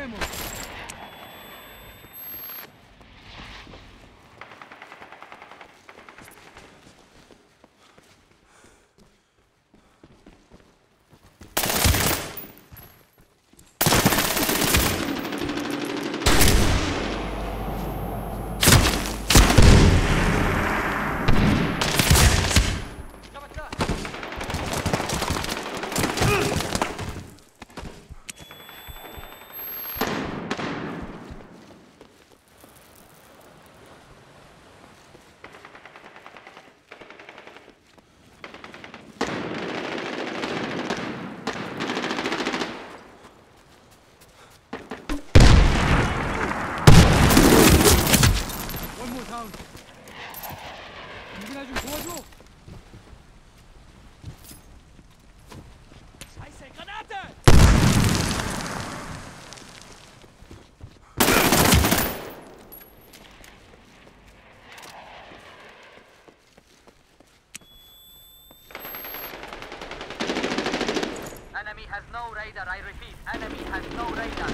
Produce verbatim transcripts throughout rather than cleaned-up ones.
Enemy has no radar, I repeat, enemy has no radar.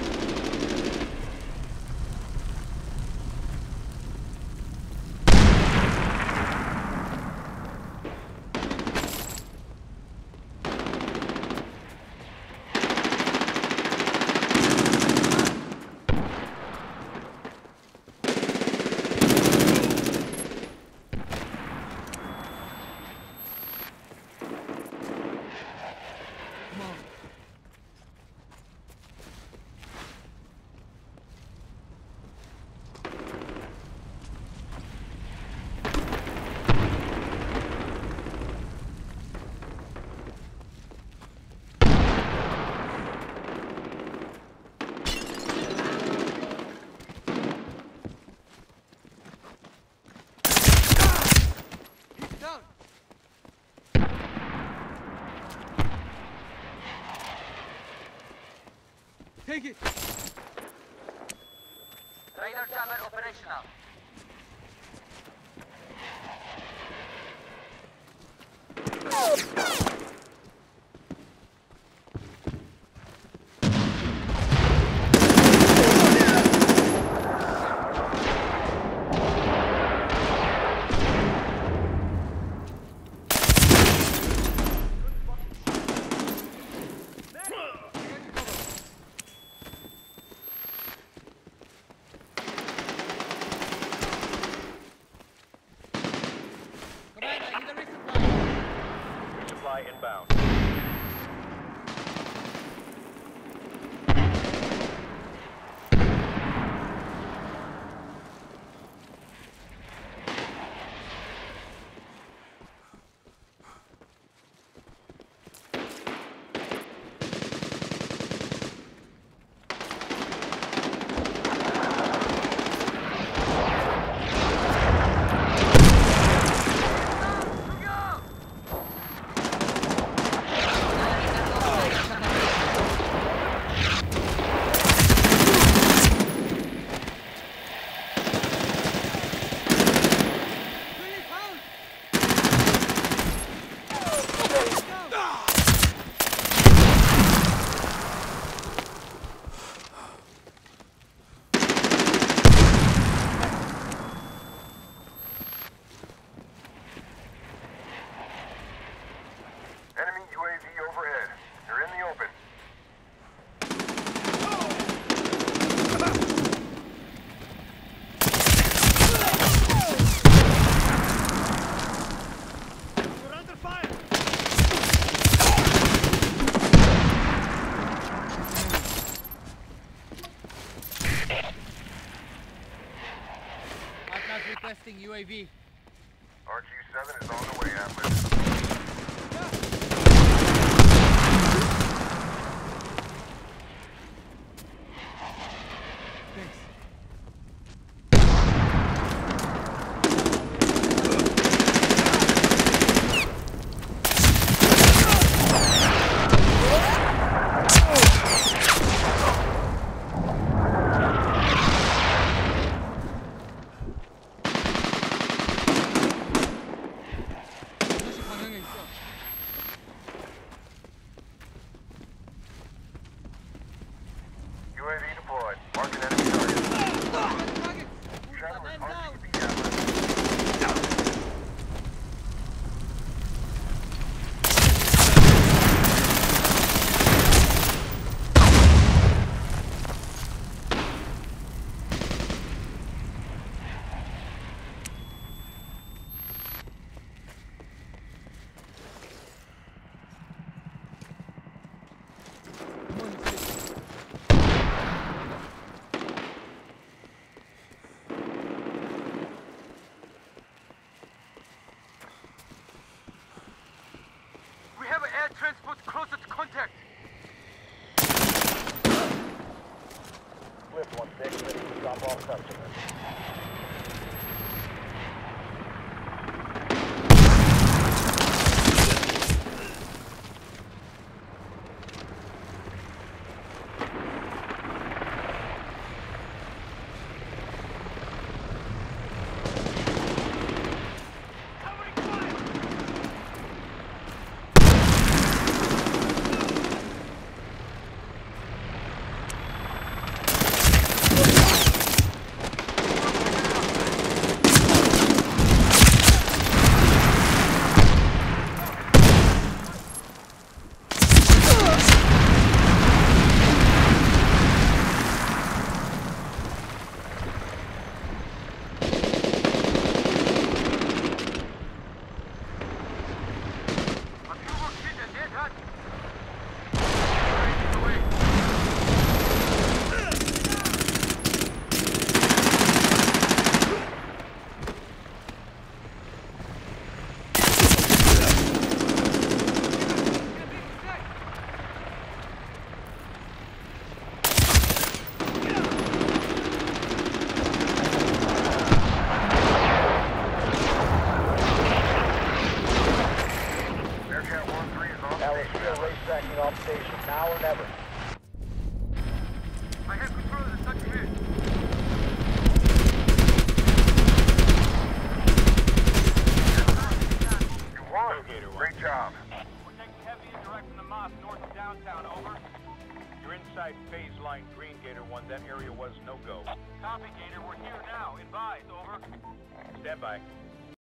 Take it! Radar jammer operational. Inbound. Enemy U A V overhead. You're in the open. We're under fire! Atlas requesting U A V. R Q seven is on the way, Atlas. U A V deployed. closer to contact. Swift one six, ready to drop off customers. Off station, now or never. I have control of the such here. You won. Great job. We're taking heavy indirect from the mosque north of downtown, over. You're inside phase line Green Gator one. That area was no-go. Copy, Gator. We're here now. Advise, over. Stand by.